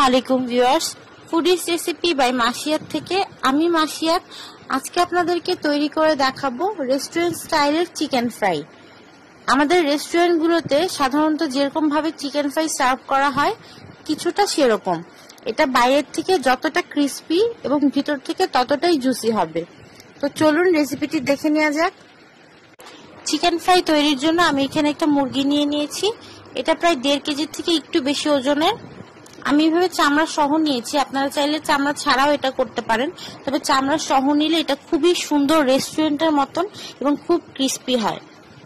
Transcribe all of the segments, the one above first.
আলাইকুম viewers, foodies recipe by Masiyat থেকে আমি মাসিয়াত। আজকে আপনাদেরকে তৈরি করে দেখাবো রেস্টুরেন্ট স্টাইলের চিকেন ফ্রাই। আমাদের রেস্টুরেন্টগুলোতে সাধারণত যেরকম ভাবে চিকেন ফ্রাই সার্ভ করা হয় কিছুটা সেরকম। এটা বাইরের থেকে যতটা ক্রিস্পি এবং ভিতর থেকে ততটাই জুসি হবে। তো চলুন রেসিপিটি দেখে নেওয়া যাক। চিকেন ফ্রাই তৈরির জন্য আমি এখানে একটা মুরগি নিয়ে নিয়েছি। এটা প্রায় 1.5 কেজির থেকে একটু বেশি ওজনের। আমি এভাবে চামড়া সহ নিয়েছি, আপনারা চাইলে চামড়া ছাড়াও এটা করতে পারেন, তবে চামড়া সহ নিলে এটা খুবই সুন্দর রেস্টুরেন্টের মতন এবং খুব ক্রিস্পি হয়।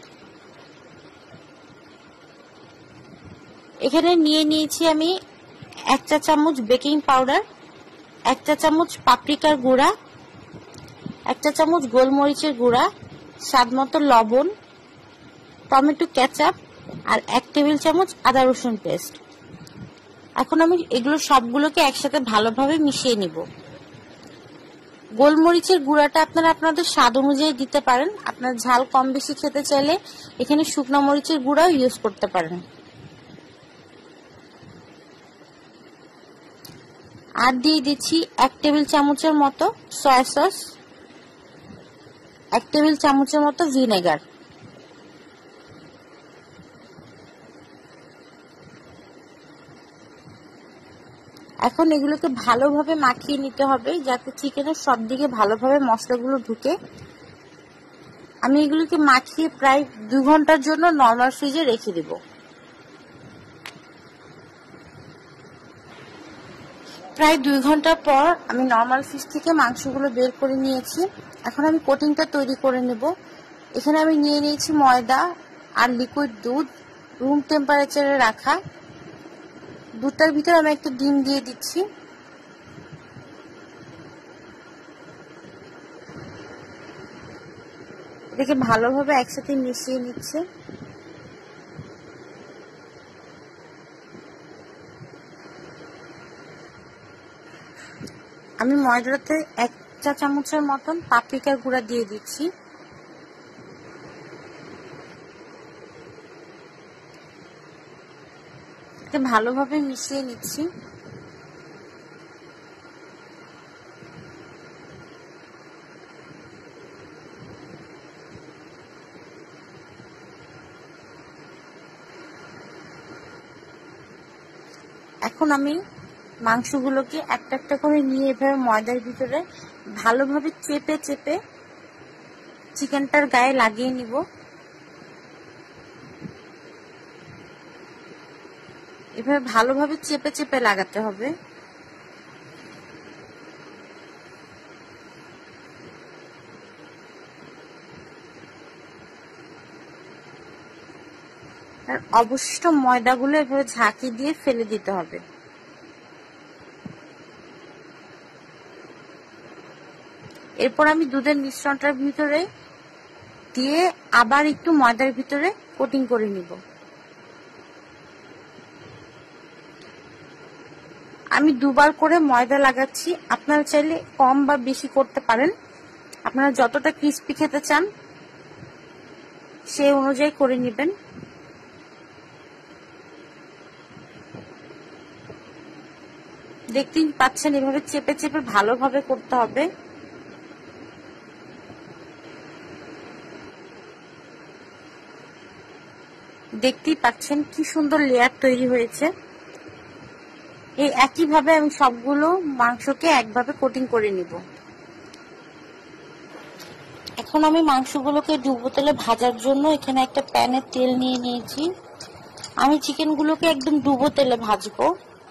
এখানে নিয়ে নিয়েছি আমি 1 চা চামচ বেকিং পাউডার, 1 চা চামচ পাপরিকার গুঁড়া, 1 চা চামচ গোলমরিচের গুঁড়া, স্বাদ মতো লবণ, টমেটো কেচাপ আর 1 টেবিল চামচ আদা রসুন পেস্ট। এখন আমি এগুলো সবগুলোকে একসাথে ভালোভাবে মিশিয়ে নিব। গোলমরিচের গুঁড়াটা আপনারা আপনাদের স্বাদ অনুযায়ী দিতে পারেন। আপনার ঝাল কম বেশি খেতে চাইলে এখানে শুকনো মরিচের গুঁড়াও ইউজ করতে পারেন। আর দিয়ে দিচ্ছি 1 টেবিল চামচের মতো সয়া সস, 1 টেবিল চামচের মতো ভিনেগার। এখন এগুলোকে ভালোভাবে মাখিয়ে নিতে হবে যাতে চিকেনের সব দিকে ভালোভাবে মশলাগুলো ঢুকে। আমি এগুলোকে মাখিয়ে প্রায় 2 ঘন্টার জন্য নরমাল ফ্রিজে রেখে দেব। প্রায় 2 ঘন্টা পর আমি নরমাল ফ্রিজ থেকে মাংসগুলো বের করে নিয়েছি। এখন আমি কোটিংটা তৈরি করে নেব। এখানে আমি নিয়ে নিয়েছি ময়দা আর লিকুইড দুধ, রুম টেম্পারেচারে রাখা। দুধটার ভিতরে আমি একটা ডিম দিয়ে দিচ্ছি। এটাকে ভালোভাবে একসাথে মিশিয়ে নিচ্ছে। আমি ময়দাতে 1 চা চামচের মতন পাপরিকার গুঁড়া দিয়ে দিচ্ছি। ভালোভাবে মিশিয়ে নিচ্ছি। এখন আমি মাংসগুলোকে একটা একটা করে নিয়ে এভাবে ময়দার ভিতরে ভালোভাবে চেপে চেপে চিকেনটার গায়ে লাগিয়ে নিব। এভাবে ভালোভাবে চেপে চেপে লাগাতে হবে। আর অবশিষ্ট ময়দাগুলো এভাবে ঝাঁকি দিয়ে ফেলে দিতে হবে। এরপর আমি দুধের মিশ্রণটার ভিতরে দিয়ে আবার একটু ময়দার ভিতরে কোটিং করে নিব। আমি 2 বার করে ময়দা লাগাচ্ছি। আপনারা চাইলে কম বা বেশি করতে পারেন, আপনারা যতটা ক্রিস্পি খেতে চান সেই অনুযায়ী করে নেবেন। দেখতেই পাচ্ছেন এভাবে চেপে চেপে ভালোভাবে করতে হবে। দেখতেই পাচ্ছেন কি সুন্দর লেয়ার তৈরি হয়েছে। এই একইভাবে আমি সবগুলো মাংসকে একভাবে কোটিং করে নিব। এখন আমি মাংসগুলোকে ডুবো তেলে ভাজার জন্য এখানে একটা প্যানে তেল নিয়ে নিয়েছি। আমি চিকেনগুলোকে একদম ডুবো তেলে ভাজবো।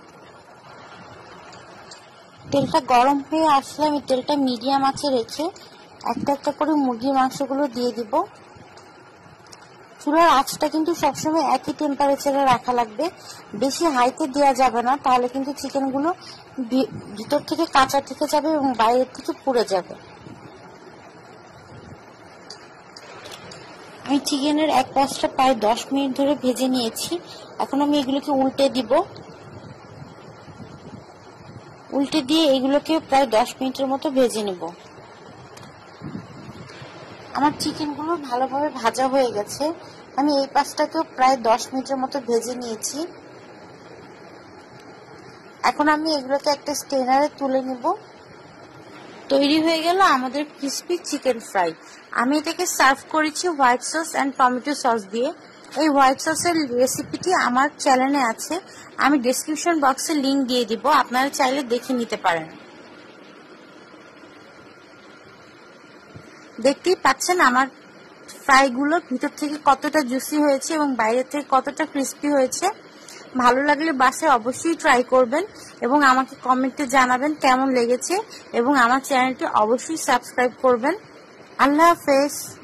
তেলটা গরম হয়ে আসলে আমি তেলটা মিডিয়াম আঁচে রেখে একটা একটা করে মুরগির মাংসগুলো দিয়ে দিব। চুলার আঁচটা কিন্তু সবসময় একই টেম্পারেচারে রাখা লাগবে, বেশি হাইতে দেওয়া যাবে না, তাহলে কিন্তু চিকেনগুলো ভিতর থেকে কাঁচা থেকে যাবে এবং বাইরের থেকে পুড়ে যাবে। আমি চিকেনের এক পাশটা প্রায় 10 মিনিট ধরে ভেজে নিয়েছি। এখন আমি এগুলোকে উল্টে দিব। উল্টে দিয়ে এগুলোকে প্রায় 10 মিনিটের মতো ভেজে নেব। আমার চিকেনগুলো ভালোভাবে ভাজা হয়ে গেছে। আমি এই পাশটাকেও প্রায় 10 মিনিটের মতো ভেজে নিয়েছি। এখন আমি এগুলোকে একটা স্টেনারে তুলে নিব। তৈরি হয়ে গেল আমাদের ক্রিসপি চিকেন ফ্রাই। আমি এটাকে সার্ভ করেছি white sauce and tomato sauce দিয়ে। এই হোয়াইট সসের রেসিপিটি আমার চ্যানেলে আছে, আমি ডেসক্রিপশন বক্সে লিংক দিয়ে দিব, আপনারা চাইলে দেখে নিতে পারেন। দেখতেই পাচ্ছেন আমার ফ্রাইগুলো ভিতর থেকে কতটা জুসি হয়েছে এবং বাইরে থেকে কতটা ক্রিস্পি হয়েছে। ভালো লাগলে বাসায় অবশ্যই ট্রাই করবেন এবং আমাকে কমেন্টে জানাবেন কেমন লেগেছে এবং আমার চ্যানেলটি অবশ্যই সাবস্ক্রাইব করবেন। আল্লাহ হাফেজ।